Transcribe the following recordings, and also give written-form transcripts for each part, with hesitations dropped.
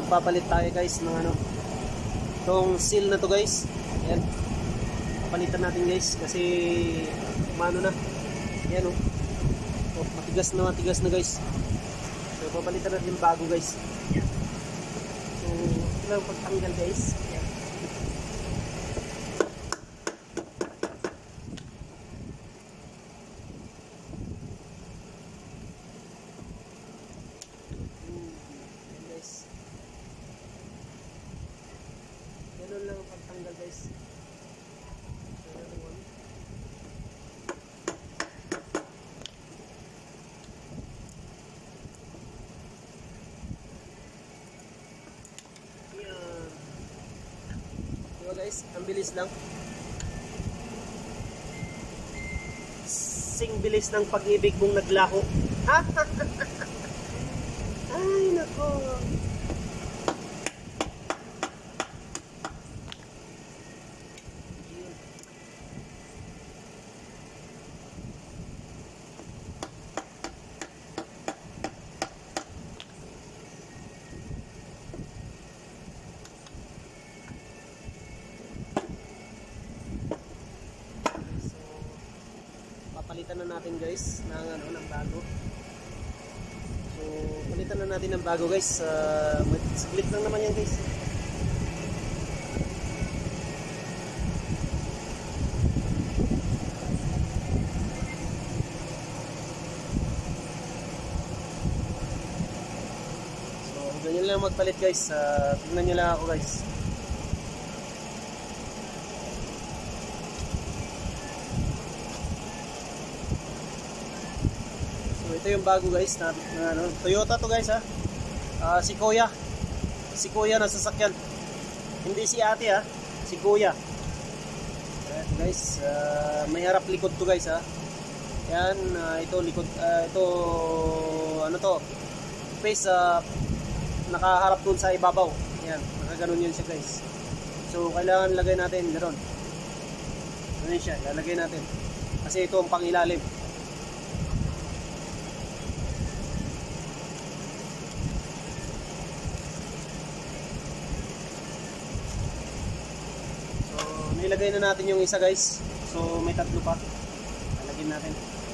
magpapalit tayo guys ng ano, itong seal na to guys. Ayan, papalitan natin guys kasi mano na. Ayan o, matigas na guys. So papalitan natin yung bago guys. Ayan. So ito lang pagtanggal guys. Ayan. Ganun lang ang pagtanggal guys. Yan. Diba guys, ang bilis lang. Sing bilis ng pag-ibig mong naglaho. Ay nako. Palitan na natin guys ng ano, ng bago. So palitan na natin ng bago guys. Split lang naman yan guys. So ganyan lang magpalit guys. Tingnan nyo lang ako guys. Ito yung bago guys na ano, Toyota to guys ha. Sequoia na sasakyan. Hindi si ate ha, Sequoia. Ayan guys, may harap likod to guys ha. Yan, ito likod, ito ano to, face nakaharap dun sa ibabaw. Yan, nakaganon yun siya guys. So kailangan lagay natin ganoon. Ano siya, lalagay natin. Kasi ito ang pangilalim. Nilagay na natin yung isa guys. So may tatlo pa. Lalagyan natin.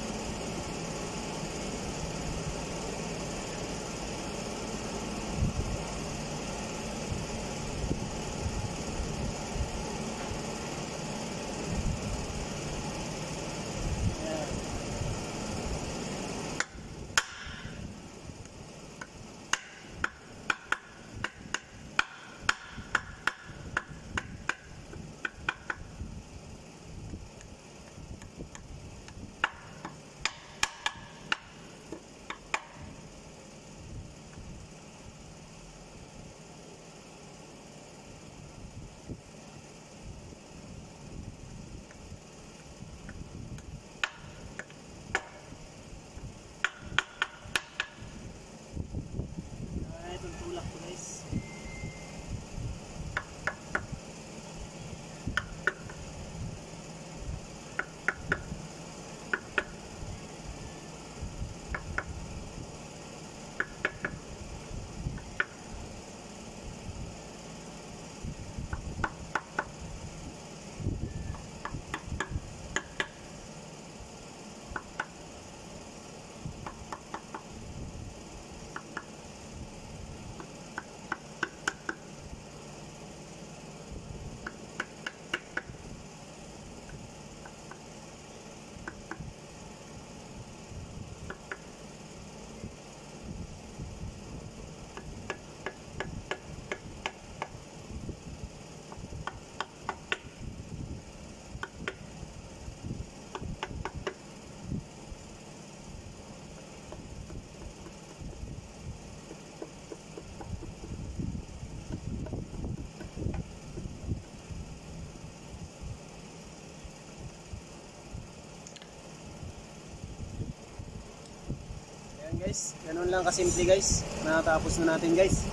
Guys, ganun lang kasimple guys. Natapos na natin guys.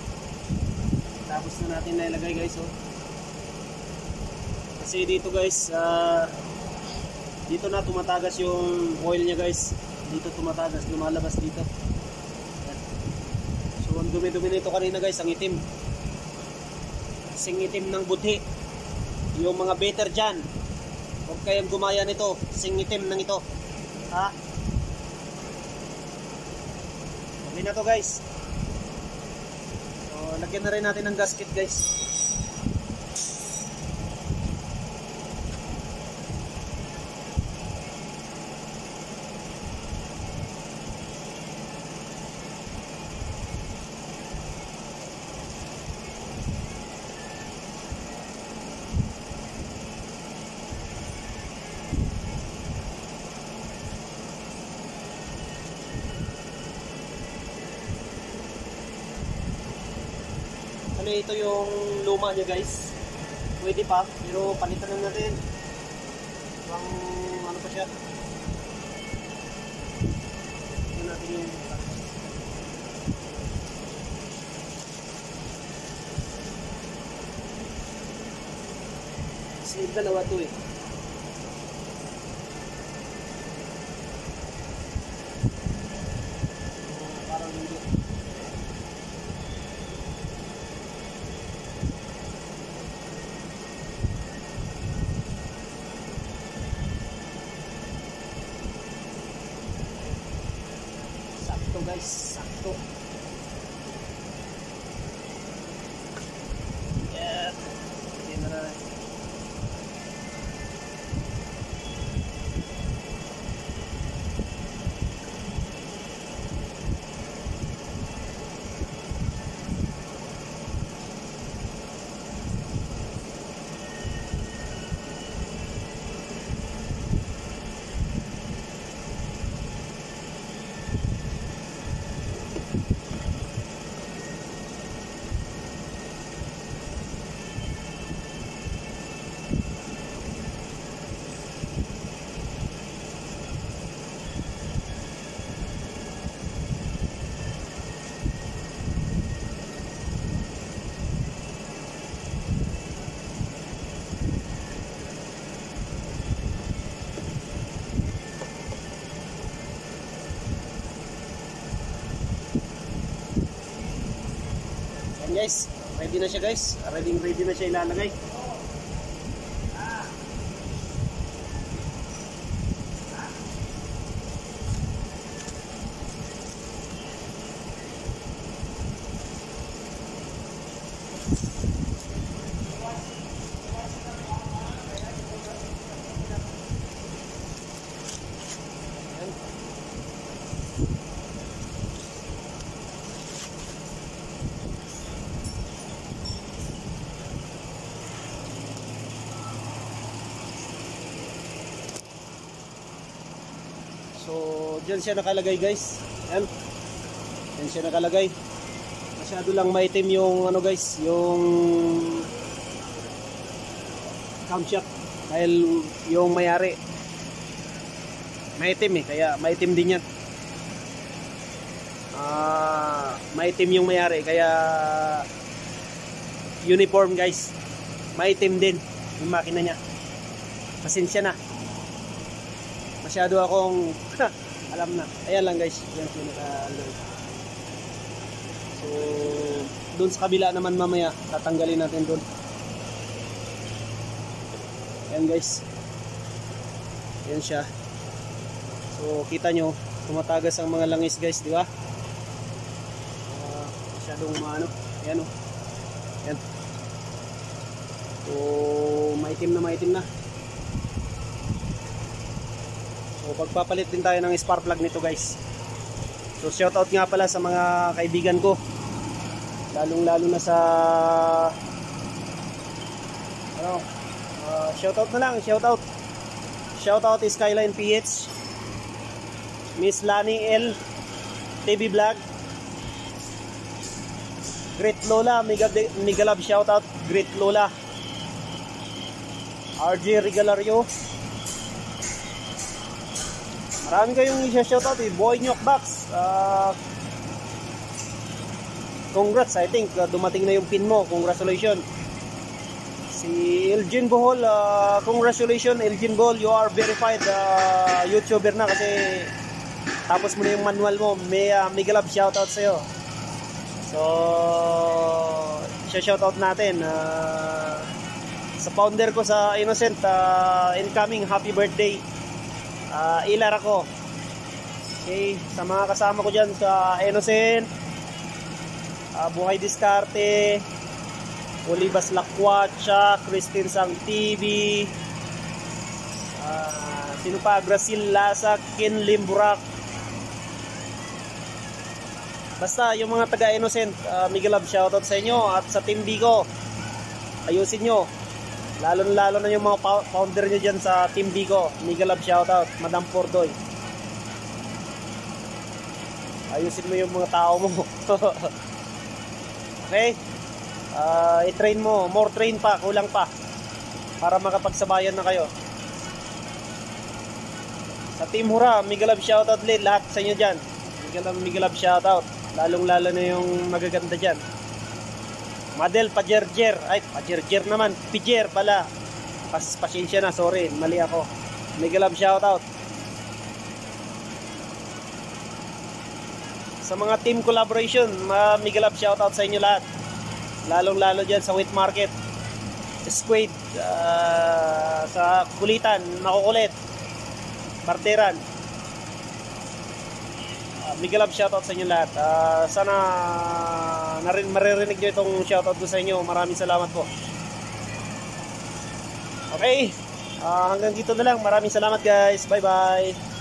Tapos na natin na ilagay guys oh. Kasi dito guys, dito na tumatagas yung oil niya guys. Dito tumatagas, lumalabas dito. So Ang dumi-dumi nito kanina guys, ang itim. Sing itim ng budhi. Yung mga better dyan, huwag kayong gumaya nito. Sing itim ng ito. Ha? Okay na to guys. So, lagyan na rin natin ng gasket guys. Ito yung luma niya guys. Pwede pa, pero palitan na natin. Pang ano pa siya. Ito natin yung kasi dalawa to eh. Parang hindi. Guys, sakto. Yeah. Yan na. Guys, ready na siya guys. Ready na siya ilalagay. So, dyan siya nakalagay guys. Ayan. Dyan siya nakalagay. Masyado lang maitim yung ano guys, yung camshaft. Dahil yung mayari maitim eh, kaya maitim din yan. Maitim yung mayari, kaya uniform guys. Maitim din yung makina niya. Pasensya na. Masyado akong alam na. Ayan lang guys. Yan siya nakalagay. So, dun sa kabila naman mamaya, tatanggalin natin dun. Ayan guys. Ayan siya. So, kita nyo, tumatagas ang mga langis guys, di ba? Masyadong maano. Ayan o. Ayan. So, maitim na. So, pagpapalit din tayo ng spark plug nito guys. So, shoutout nga pala sa mga kaibigan ko. Lalong-lalo na sa ano, shoutout na lang, shoutout. Shoutout is Skyline PH, Miss Lani L, TV Vlog, Great Lola, Mega Love shoutout, Great Lola, RJ Regalario. Marami kayong i-shoutout eh. Boy Nyok Box. Congrats, I think dumating na yung pin mo. Congratulations. Si Elgin Bohol, congratulations Elgin Bohol, you are verified YouTuber na kasi tapos mo na yung manual mo. May Mega Love shoutout sa'yo. So, shoutout natin sa founder ko sa Innocent, incoming happy birthday, Ilar ako. Okay, sa mga kasama ko dyan sa Innocent, Buhay Diskarte, Olivas Lakwatsa, Christine Sang TV, sino pa, Grasil Lasak, Ken Limburak. Basta yung mga taga Innocent, Miguel Love, shoutout sa inyo. At sa Team Bigo, ayusin nyo, lalo na yung mga founder nyo dyan sa Team Bigo. Miguel Love, shoutout. Madam Pordoy, ayusin mo yung mga tao mo. Okay, i-train mo, more train pa, kulang pa, para makapagsabayan na kayo. Sa Team Hura, Miguel Love, shoutout din lahat sa inyo dyan. Miguel Love, shoutout. Lalo na yung magaganda dyan. Madel Pajerjer. Ay, Pajerjer naman. Pijer pala. Pasensya na, sorry, mali ako. Miguel Love, shoutout. Sa mga team collaboration, Miguel Love, shoutout sa inyo lahat. Lalo dyan sa wheat market, squid, sa kulitan, makukulit, barteran. Miguel Love, shoutout sa inyo lahat. Sana maririnig nyo itong shoutout ko sa inyo. Maraming salamat po. Okay, hanggang dito na lang. Maraming salamat guys. Bye bye.